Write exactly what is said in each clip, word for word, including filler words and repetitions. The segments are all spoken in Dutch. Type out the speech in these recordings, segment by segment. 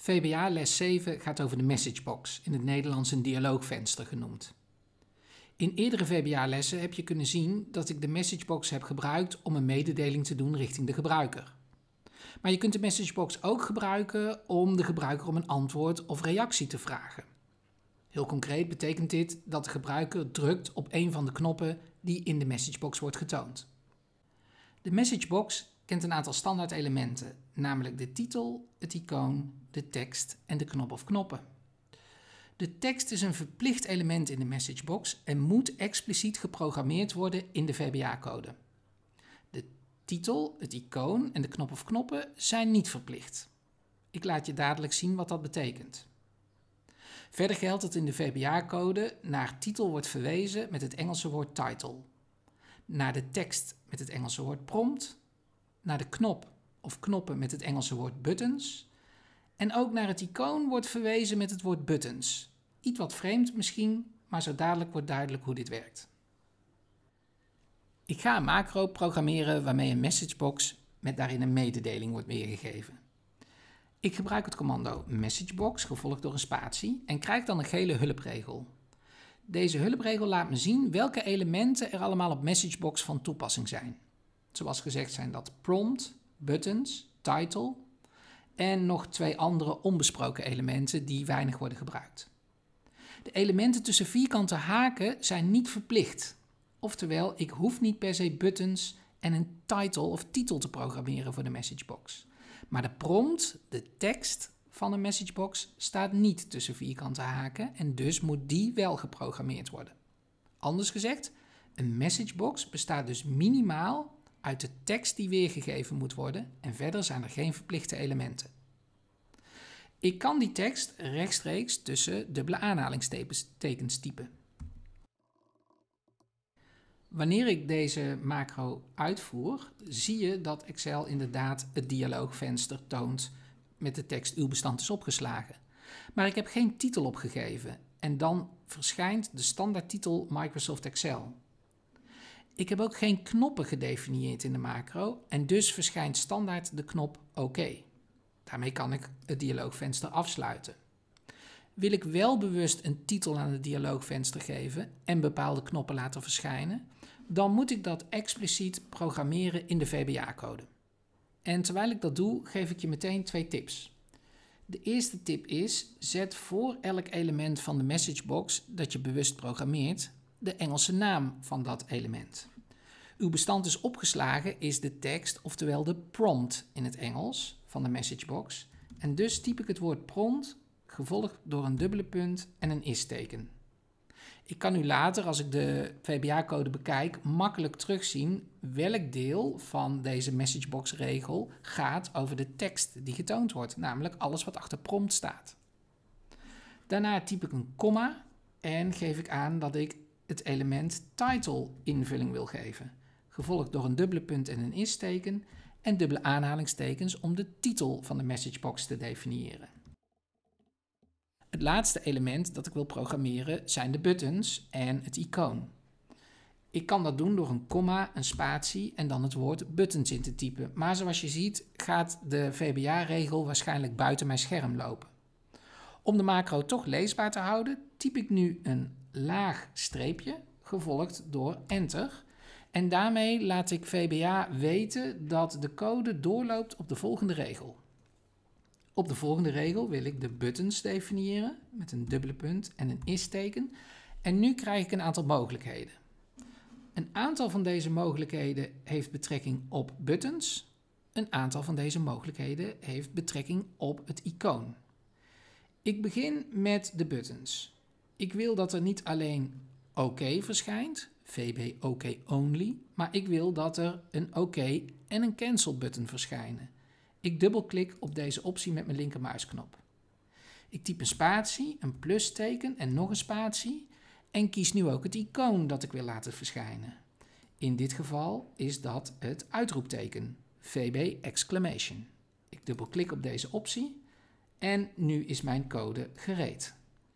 V B A les zeven gaat over de messagebox, in het Nederlands een dialoogvenster genoemd. In eerdere V B A-lessen heb je kunnen zien dat ik de messagebox heb gebruikt om een mededeling te doen richting de gebruiker. Maar je kunt de messagebox ook gebruiken om de gebruiker om een antwoord of reactie te vragen. Heel concreet betekent dit dat de gebruiker drukt op een van de knoppen die in de messagebox wordt getoond. De messagebox kent een aantal standaard elementen, namelijk de titel, het icoon, de tekst en de knop of knoppen. De tekst is een verplicht element in de messagebox en moet expliciet geprogrammeerd worden in de V B A-code. De titel, het icoon en de knop of knoppen zijn niet verplicht. Ik laat je dadelijk zien wat dat betekent. Verder geldt dat in de V B A-code naar titel wordt verwezen met het Engelse woord title, naar de tekst met het Engelse woord prompt, naar de knop of knoppen met het Engelse woord buttons en ook naar het icoon wordt verwezen met het woord buttons. Iets wat vreemd misschien, maar zo dadelijk wordt duidelijk hoe dit werkt. Ik ga een macro programmeren waarmee een messagebox met daarin een mededeling wordt weergegeven. Ik gebruik het commando messagebox gevolgd door een spatie en krijg dan een gele hulpregel. Deze hulpregel laat me zien welke elementen er allemaal op messagebox van toepassing zijn. Zoals gezegd zijn dat prompt, buttons, title en nog twee andere onbesproken elementen die weinig worden gebruikt. De elementen tussen vierkante haken zijn niet verplicht. Oftewel, ik hoef niet per se buttons en een title of titel te programmeren voor de messagebox. Maar de prompt, de tekst van een messagebox, staat niet tussen vierkante haken en dus moet die wel geprogrammeerd worden. Anders gezegd, een messagebox bestaat dus minimaal uit de tekst die weergegeven moet worden en verder zijn er geen verplichte elementen. Ik kan die tekst rechtstreeks tussen dubbele aanhalingstekens typen. Wanneer ik deze macro uitvoer, zie je dat Excel inderdaad het dialoogvenster toont met de tekst uw bestand is opgeslagen. Maar ik heb geen titel opgegeven en dan verschijnt de standaardtitel Microsoft Excel. Ik heb ook geen knoppen gedefinieerd in de macro en dus verschijnt standaard de knop OK. Daarmee kan ik het dialoogvenster afsluiten. Wil ik wel bewust een titel aan het dialoogvenster geven en bepaalde knoppen laten verschijnen, dan moet ik dat expliciet programmeren in de V B A-code. En terwijl ik dat doe, geef ik je meteen twee tips. De eerste tip is, zet voor elk element van de messagebox dat je bewust programmeert, de Engelse naam van dat element. Uw bestand is opgeslagen is de tekst, oftewel de prompt in het Engels van de messagebox. En dus typ ik het woord prompt, gevolgd door een dubbele punt en een is-teken. Ik kan nu later, als ik de V B A-code bekijk, makkelijk terugzien welk deel van deze messagebox-regel gaat over de tekst die getoond wordt, namelijk alles wat achter prompt staat. Daarna typ ik een komma en geef ik aan dat ik het element title invulling wil geven, gevolgd door een dubbele punt en een is-teken en dubbele aanhalingstekens om de titel van de messagebox te definiëren. Het laatste element dat ik wil programmeren zijn de buttons en het icoon. Ik kan dat doen door een komma, een spatie en dan het woord buttons in te typen. Maar zoals je ziet gaat de V B A-regel waarschijnlijk buiten mijn scherm lopen. Om de macro toch leesbaar te houden, typ ik nu een laag streepje, gevolgd door enter. En daarmee laat ik V B A weten dat de code doorloopt op de volgende regel. Op de volgende regel wil ik de buttons definiëren met een dubbele punt en een is-teken. En nu krijg ik een aantal mogelijkheden. Een aantal van deze mogelijkheden heeft betrekking op buttons. Een aantal van deze mogelijkheden heeft betrekking op het icoon. Ik begin met de buttons. Ik wil dat er niet alleen OK verschijnt, V B OK only, maar ik wil dat er een OK en een cancel button verschijnen. Ik dubbelklik op deze optie met mijn linkermuisknop. Ik typ een spatie, een plusteken en nog een spatie en kies nu ook het icoon dat ik wil laten verschijnen. In dit geval is dat het uitroepteken, V B exclamation. Ik dubbelklik op deze optie en nu is mijn code gereed.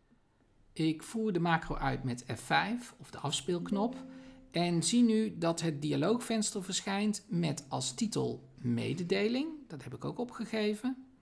Ik voer de macro uit met F vijf of de afspeelknop en zie nu dat het dialoogvenster verschijnt met als titel mededeling, dat heb ik ook opgegeven,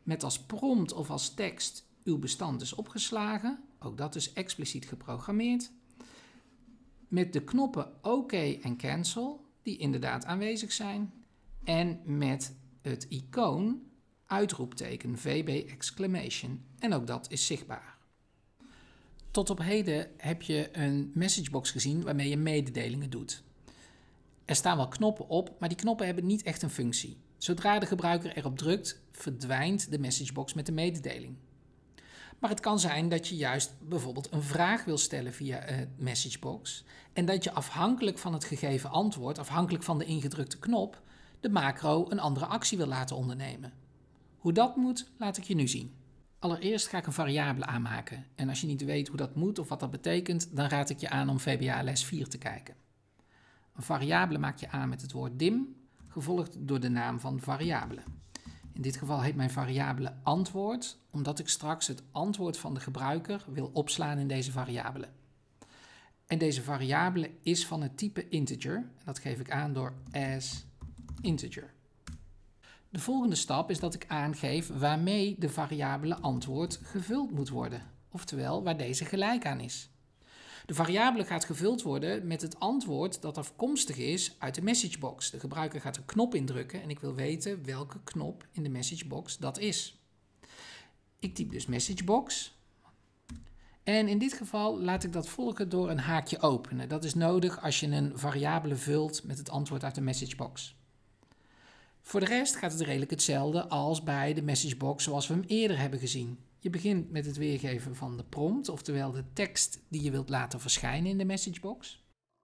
met als prompt of als tekst uw bestand is opgeslagen. Ook dat is expliciet geprogrammeerd. Met de knoppen OK en Cancel, die inderdaad aanwezig zijn. En met het icoon uitroepteken V B exclamation. En ook dat is zichtbaar. Tot op heden heb je een messagebox gezien waarmee je mededelingen doet. Er staan wel knoppen op, maar die knoppen hebben niet echt een functie. Zodra de gebruiker erop drukt, verdwijnt de messagebox met de mededeling. Maar het kan zijn dat je juist bijvoorbeeld een vraag wil stellen via een messagebox en dat je afhankelijk van het gegeven antwoord, afhankelijk van de ingedrukte knop, de macro een andere actie wil laten ondernemen. Hoe dat moet, laat ik je nu zien. Allereerst ga ik een variabele aanmaken en als je niet weet hoe dat moet of wat dat betekent, dan raad ik je aan om V B A les vier te kijken. Een variabele maak je aan met het woord dim, gevolgd door de naam van de variabele. In dit geval heet mijn variabele antwoord, omdat ik straks het antwoord van de gebruiker wil opslaan in deze variabele. En deze variabele is van het type integer, en dat geef ik aan door as integer. De volgende stap is dat ik aangeef waarmee de variabele antwoord gevuld moet worden, oftewel waar deze gelijk aan is. De variabele gaat gevuld worden met het antwoord dat afkomstig is uit de messagebox. De gebruiker gaat een knop indrukken en ik wil weten welke knop in de messagebox dat is. Ik typ dus messagebox. En in dit geval laat ik dat volgen door een haakje openen. Dat is nodig als je een variabele vult met het antwoord uit de messagebox. Voor de rest gaat het redelijk hetzelfde als bij de messagebox zoals we hem eerder hebben gezien. Je begint met het weergeven van de prompt, oftewel de tekst die je wilt laten verschijnen in de messagebox.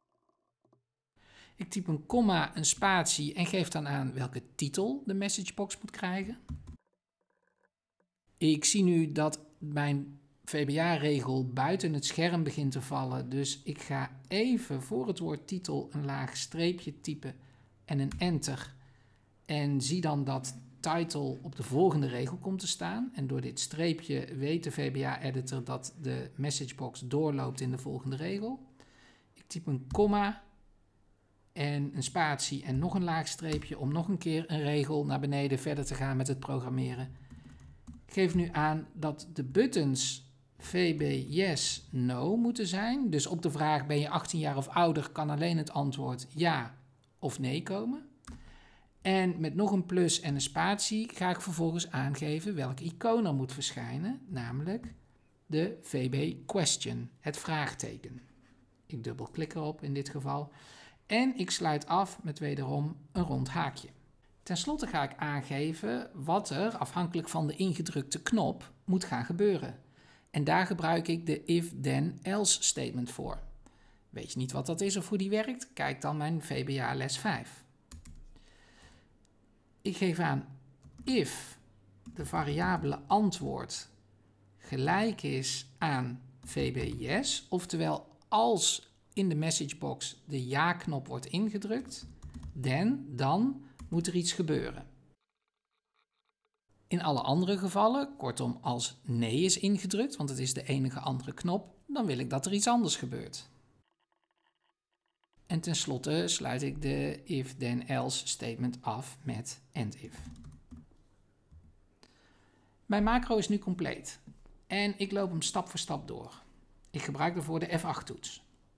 Ik typ een komma, een spatie en geef dan aan welke titel de messagebox moet krijgen. Ik zie nu dat mijn V B A-regel buiten het scherm begint te vallen, dus ik ga even voor het woord titel een laag streepje typen en een enter. En zie dan dat title op de volgende regel komt te staan. En door dit streepje weet de V B A-editor dat de messagebox doorloopt in de volgende regel. Ik typ een komma en een spatie en nog een laag streepje om nog een keer een regel naar beneden verder te gaan met het programmeren. Ik geef nu aan dat de buttons V B yes, no moeten zijn. Dus op de vraag ben je achttien jaar of ouder kan alleen het antwoord ja of nee komen. En met nog een plus en een spatie ga ik vervolgens aangeven welk icoon er moet verschijnen, namelijk de V B question, het vraagteken. Ik dubbelklik erop in dit geval en ik sluit af met wederom een rond haakje. Ten slotte ga ik aangeven wat er afhankelijk van de ingedrukte knop moet gaan gebeuren. En daar gebruik ik de if-then-else statement voor. Weet je niet wat dat is of hoe die werkt? Kijk dan mijn V B A les vijf. Ik geef aan if de variabele antwoord gelijk is aan V B yes, oftewel als in de messagebox de ja-knop wordt ingedrukt, then, dan moet er iets gebeuren. In alle andere gevallen, kortom als nee is ingedrukt, want het is de enige andere knop, dan wil ik dat er iets anders gebeurt. En tenslotte sluit ik de if-then-else statement af met end-if. Mijn macro is nu compleet en ik loop hem stap voor stap door. Ik gebruik daarvoor de F acht toets.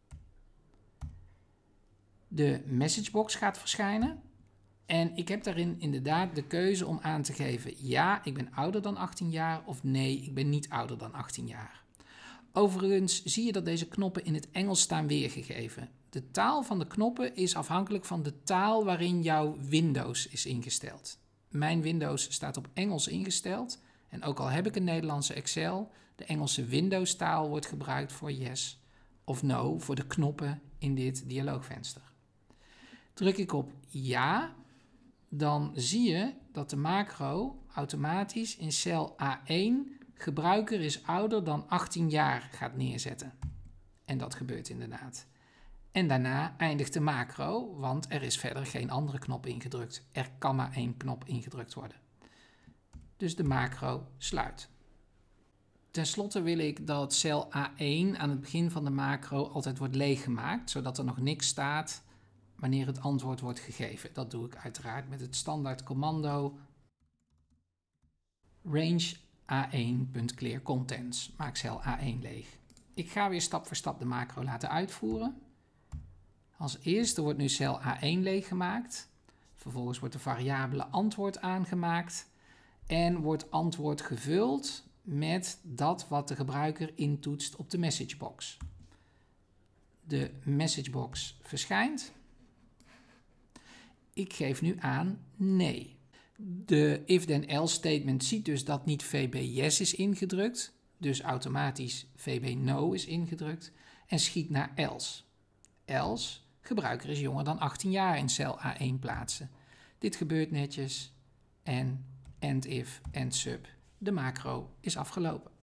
De messagebox gaat verschijnen en ik heb daarin inderdaad de keuze om aan te geven ja, ik ben ouder dan achttien jaar of nee, ik ben niet ouder dan achttien jaar. Overigens zie je dat deze knoppen in het Engels staan weergegeven. De taal van de knoppen is afhankelijk van de taal waarin jouw Windows is ingesteld. Mijn Windows staat op Engels ingesteld en ook al heb ik een Nederlandse Excel, de Engelse Windows taal wordt gebruikt voor yes of no voor de knoppen in dit dialoogvenster. Druk ik op ja, dan zie je dat de macro automatisch in cel A één gebruiker is ouder dan achttien jaar gaat neerzetten. En dat gebeurt inderdaad. En daarna eindigt de macro, want er is verder geen andere knop ingedrukt. Er kan maar één knop ingedrukt worden. Dus de macro sluit. Ten slotte wil ik dat cel A één aan het begin van de macro altijd wordt leeggemaakt, zodat er nog niks staat wanneer het antwoord wordt gegeven. Dat doe ik uiteraard met het standaard commando range A één.clear contents. Maak cel A één leeg. Ik ga weer stap voor stap de macro laten uitvoeren. Als eerste wordt nu cel A één leeg gemaakt. Vervolgens wordt de variabele antwoord aangemaakt. En wordt antwoord gevuld met dat wat de gebruiker intoetst op de messagebox. De messagebox verschijnt. Ik geef nu aan nee. De if-then-else statement ziet dus dat niet V B yes is ingedrukt. Dus automatisch V B no is ingedrukt. En schiet naar else. Else, gebruiker is jonger dan achttien jaar in cel A één plaatsen. Dit gebeurt netjes. En end if, end sub. De macro is afgelopen.